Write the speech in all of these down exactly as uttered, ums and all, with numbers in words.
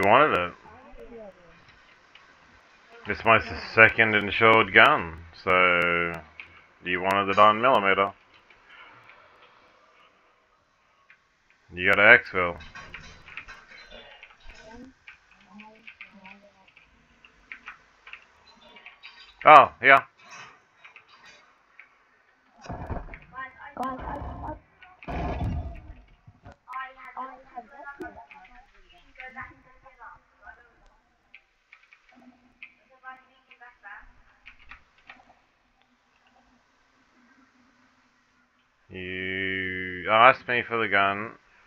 you wanted it. It's my second insured gun, so you wanted the nine millimeter. You got an exfil. Oh, yeah. You asked me for the gun.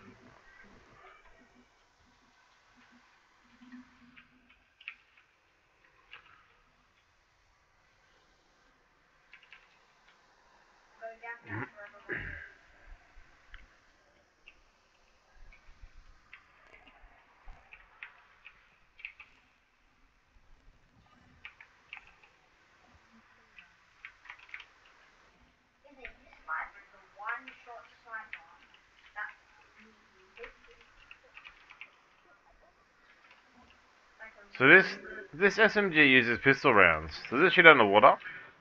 So this this S M G uses pistol rounds. Does it shoot underwater?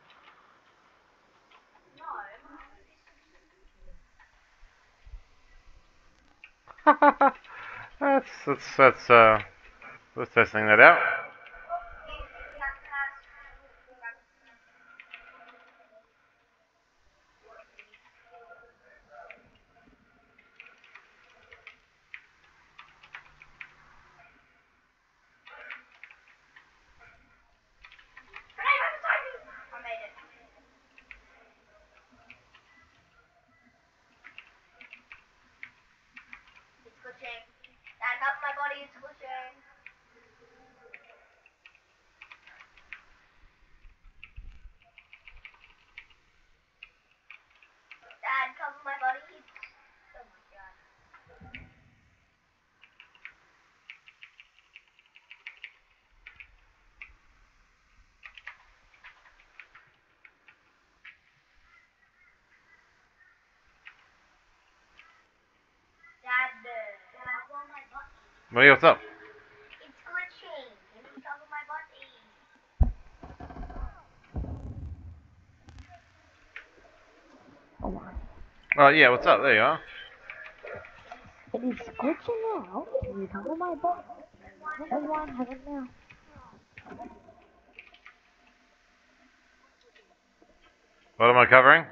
that's that's that's uh, we're testing that out. Dad, help my body, it's glitching. Dad, cover my body. Oh my god. Dad, uh, cover my body. Hey, what's up? It's glitching. Can you cover my body? Oh yeah, what's up? There you are. It is glitching out. Can you cover my butt? Everyone have it now. What am I covering?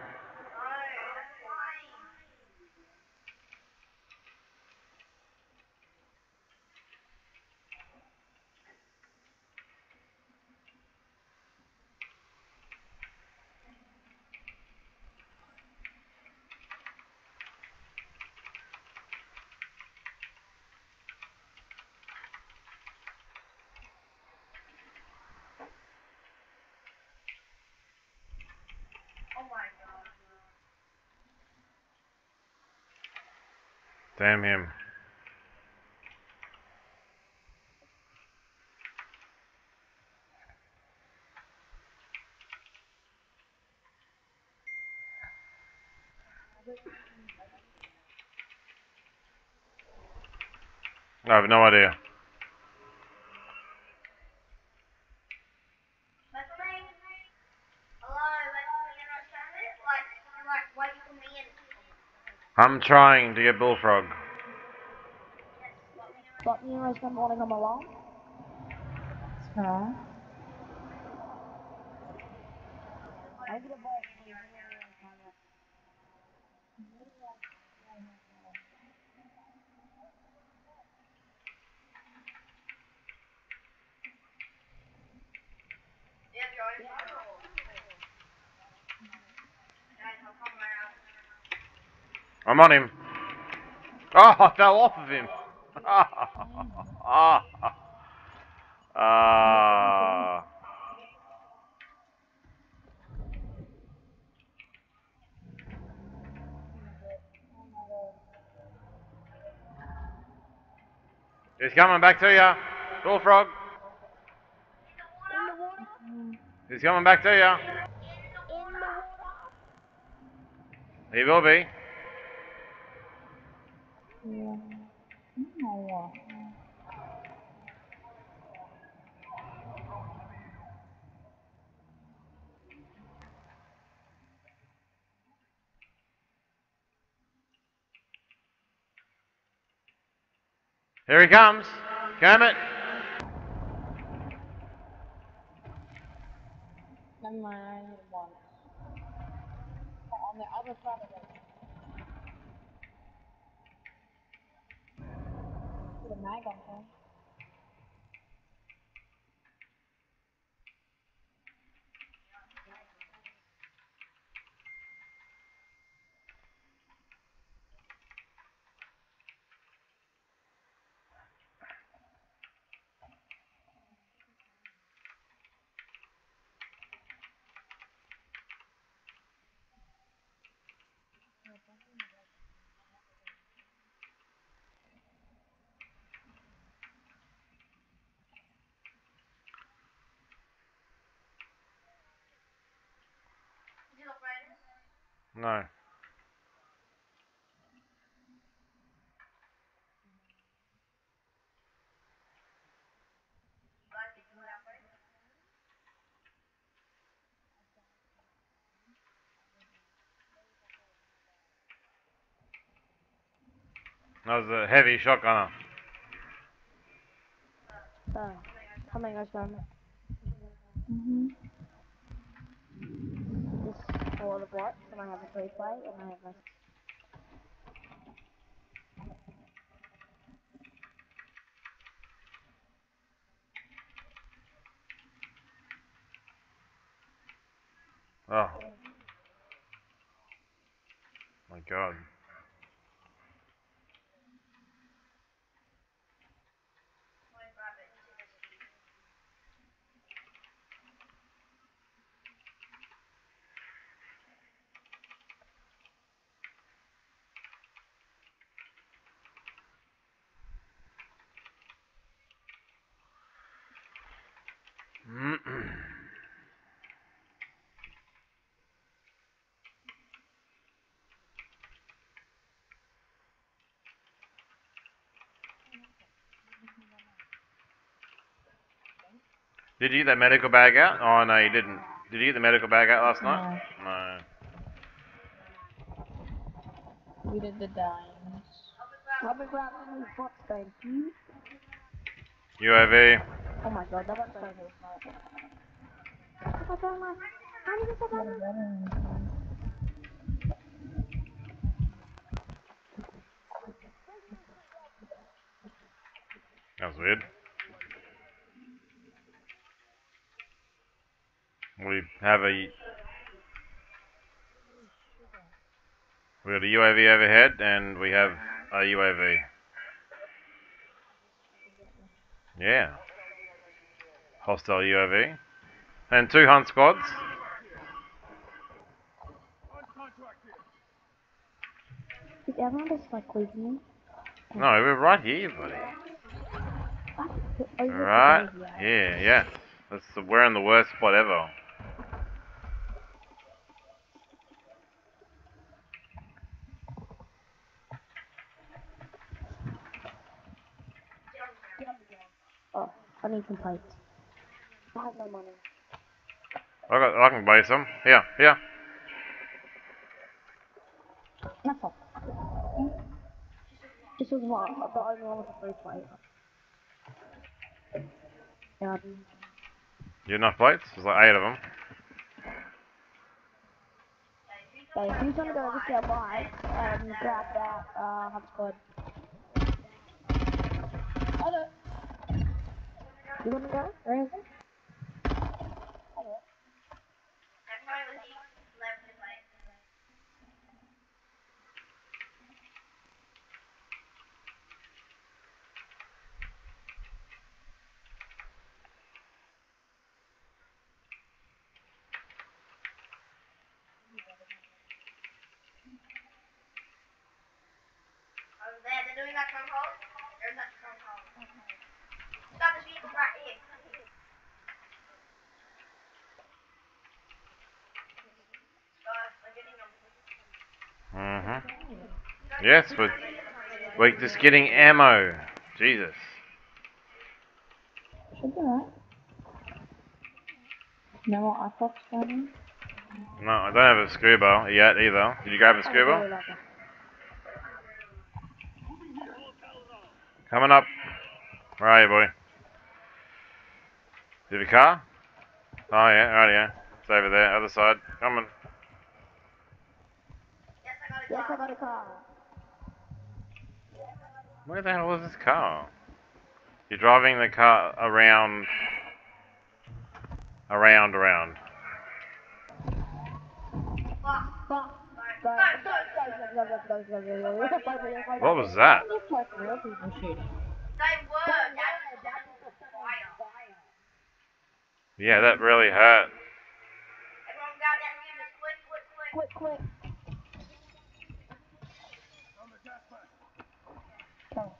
Oh my god. Damn him. I have no idea. Wait for me. Hello, wait for me and understand it? Like, like, wait for me and... I'm trying to get Bullfrog. Yes, let me know. But you know, some morning I'm alone. Huh? I get a ball. Yeah, you're in front or... Dad, I'll come around. I'm on him. Oh, I fell off of him. Ah. He's coming back to ya. Bullfrog. He's coming back to ya. He will be. Yeah. No. Here he comes. Damn it. Never mind, I need one. On the other side of it. The mag on him. Did you upgrade it? No. You guys think you would upgrade it? That was a heavy shotgunner. So, how many guys done? Mm-hmm. This is for the bots, and I have a free play, and I have a... Oh. My god. twenty-five bit S S D. Did you get that medical bag out? Oh no, you didn't. Did you get the medical bag out last night? No. We did the dimes. I'll be grabbing these bots, thank you. U A V. Oh my god, that was so good. I don't like... How did you get that? That was weird. We have a we got a U A V overhead, and we have a U A V. Yeah. Hostile U A V. And two hunt squads. Is everyone just like leaving me? No, we're right here, buddy. Oh, you're Right crazy, yeah. here, yeah. That's the, we're in the worst spot ever. Oh, I need some plates. I have no money. I got, I can buy some. Here, here. That's all. This is what, the only one with a free plate. Yeah, You enough plates? There's like eight of them. okay, if you want to go over to your bike and grab that, uh, hub squad. Hello. You wanna go? Where is it? Hello. I'm probably with you. Left to play. Over there, they're doing that stronghold. There's that stronghold. Stop this vehicle right here. Guys, we're getting them. Mm-hmm. Yes, we're, we're just getting ammo. Jesus. Should be alright. No more iPods running? No, I don't have a scuba yet either. Did you grab a scuba? Coming up. Where are you, boy? Do you have a car? Oh yeah, right, yeah. It's over there, other side. Coming. Yes, I got a Yes, I car. got a car. Where the hell is this car? You're driving the car around, around, around. Fuck. Fuck. Go, Go, go, go, go, go, go, go, go, go, go, go, go, go, go. What was that? Just like real people shooting. They were. Dad just set them on fire. Yeah, that really hurt. Everyone grab their fuses. Quick, quick, quick. Quick, quick. Okay.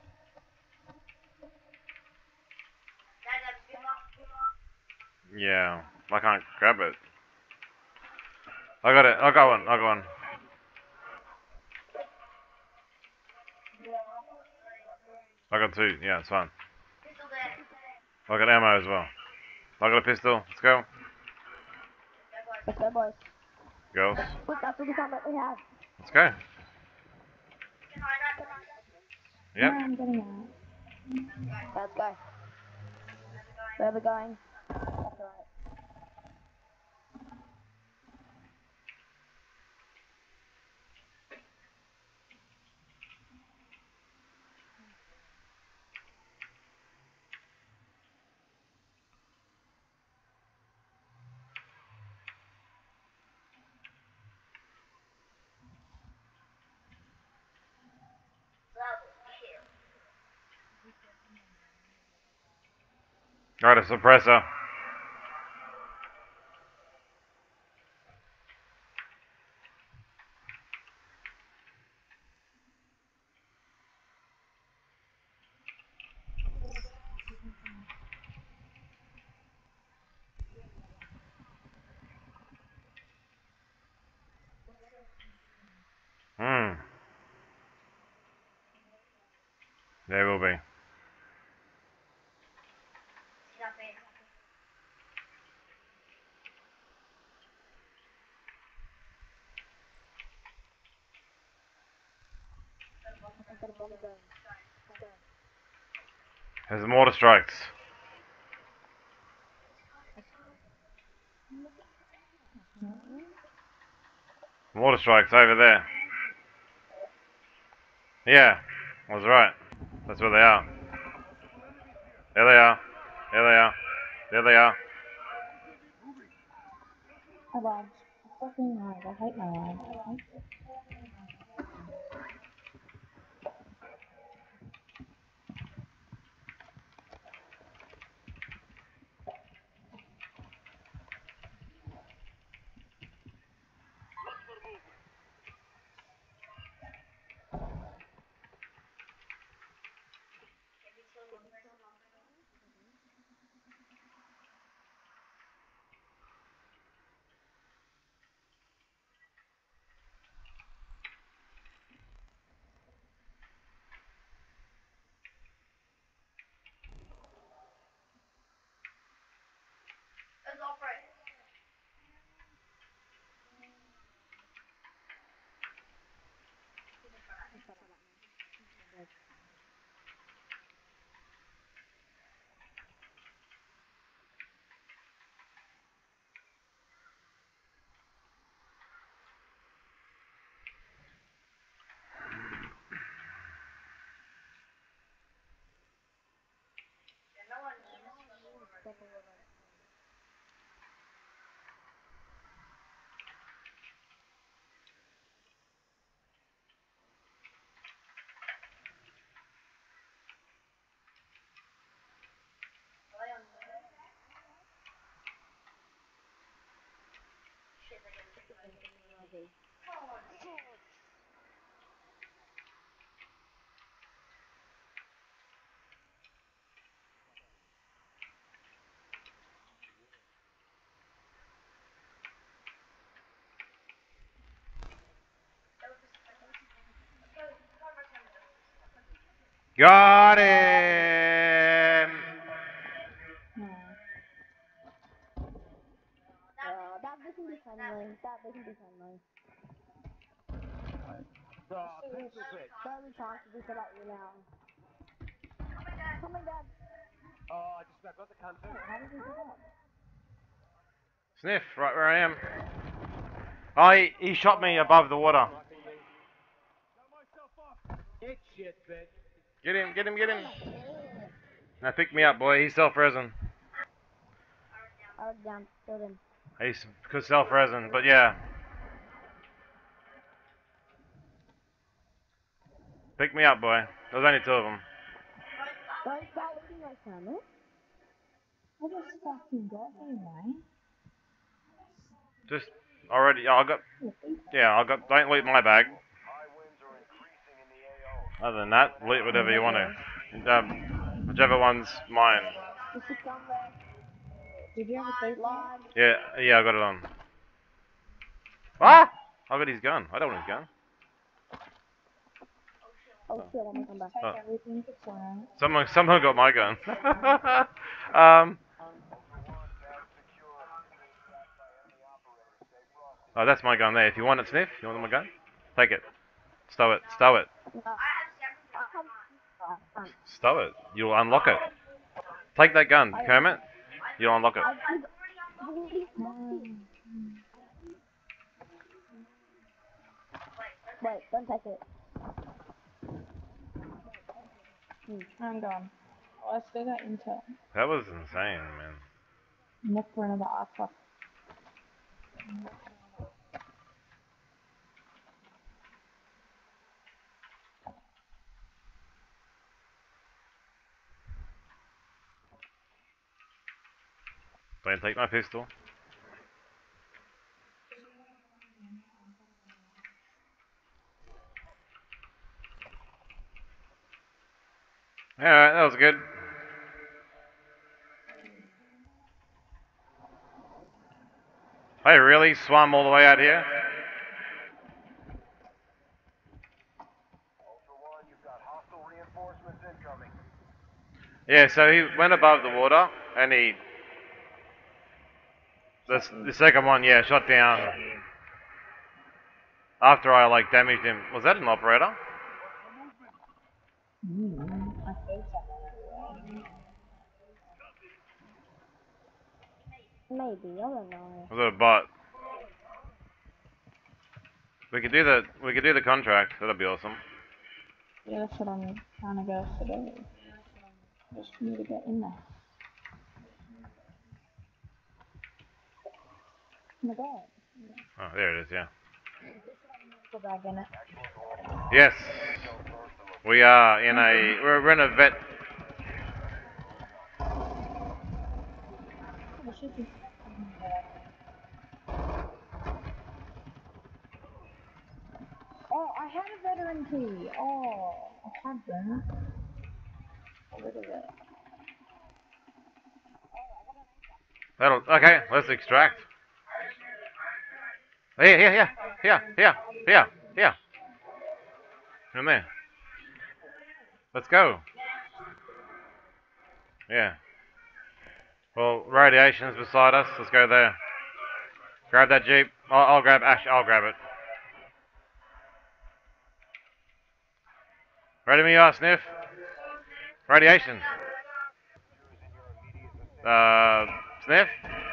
Dad, have you up? Yeah, I can't grab it. I got it. I got one. I got one. I got two. Yeah, it's fine. Pistol there. I got ammo as well. I got a pistol. Let's go. Yeah, boys. Let's go, boys. Girls. Quick, that's all the time that we have. Let's go. Can I grab them? Yep. I'm getting out. Let's go. Where are we going? That's right. Double kill. Alright, a suppressor. Hmm. There will be. See that thing? There's mortar strikes. Mortar strikes over there. Yeah, I was right. That's where they are. There they are. There they are. There they are. Oh, well. Fucking life. I hate my life. Let's operate. Yeah, no one play on shit. They get ready. Come on. Let's go. Come on, Russian. Got him! No. Uh, that we can be friendly. That we can be friendly. Barely chance to do for that you now. Come on, Dad. Coming, Dad. Sniff, right where I am. Oh, he, he shot me above the water. Get him, get him, get him. Now pick me up, boy. He's self-resin. I was down, killed him. He's because self-resin, but yeah. Pick me up, boy. There's only two of them. Don't start looking like Kermit. I just fucking got him, mate. Just already, I got, yeah, I got. Don't loot my bag. Other than that, loot whatever you want to. Um, whichever one's mine. Just sit down there. Did you have a state line? Yeah, yeah, I got it on. Ah! I got his gun. I don't want his gun. Oh shit, let me come back. Oh. Take everything to plan. Someone, someone got my gun. um. Oh, that's my gun there. If you want it, Sniff, you want my gun? Take it. Stow it. Stow it. Stow it. You'll unlock it. Take that gun, Kermit. You'll unlock it. Wait, don't take it. Hmm, hang on. Oh, I still got intel. That was insane, man. Look for another alpha. Don't take my pistol. Alright, that was good. I really swam all the way out here? Yeah, so he went above the water, and he... The, the second one, yeah, shot down. After I, like, damaged him. Was that an operator? Mm, I think so. Maybe, I don't know. Was it a bot? We could do the, we could do the contract. That'd be awesome. Yeah, that's what I'm trying to go for today. Just for me to get in there. Oh my god. Oh, there it is, yeah. Go back in it. Yes. We are in a, we're, we're in a vet. Oh, should be. Oh, I had a veteran key. Oh, I had that. Get rid of it. That'll, okay, let's extract. Here, here, here, here, here, here, here. In there. Let's go. Yeah. Well, radiation's beside us. Let's go there. Grab that jeep. I'll, I'll grab Ash. I'll grab it. Ready me are, Sniff. Radiation. Uh, Sniff.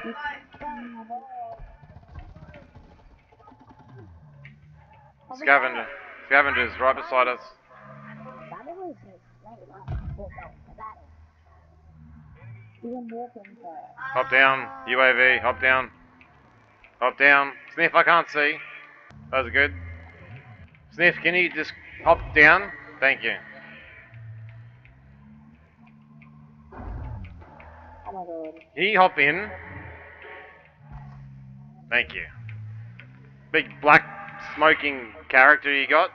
Scavenger. Scavenger's right beside us. Hop down. U A V. Hop down. Hop down. Sniff, I can't see. That was good. Sniff, can you just hop down? Thank you. Oh my god. Can you hop in? Thank you. Big black smoking character you got.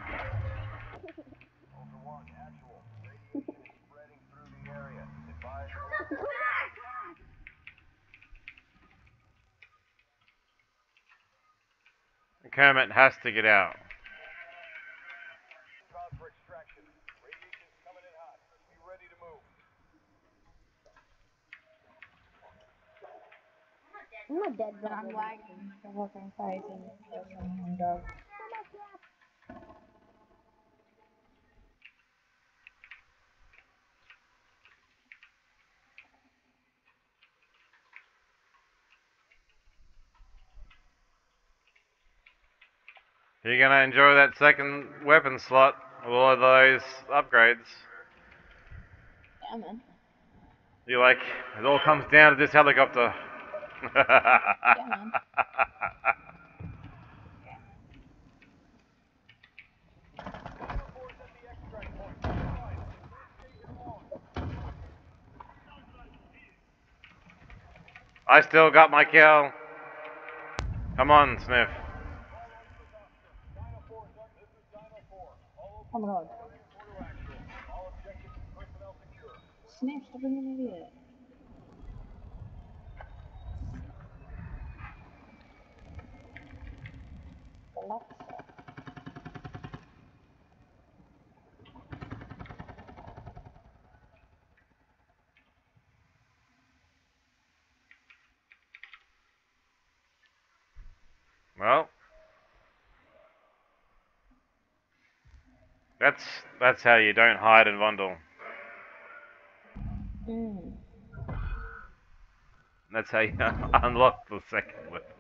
Kermit has to get out. I'm not dead, but I'm lagging. I'm fucking crazy. I'm dog. You're gonna enjoy that second weapon slot with all of those upgrades. Yeah, man. You're like, it all comes down to this helicopter. Yeah, man. I still got my kill. Come on, Sniff. Oh my god. Sniff, stop being an idiot. Alexa. Well, that's that's how you don't hide in Vondel. Mm. That's how you unlock the second weapon.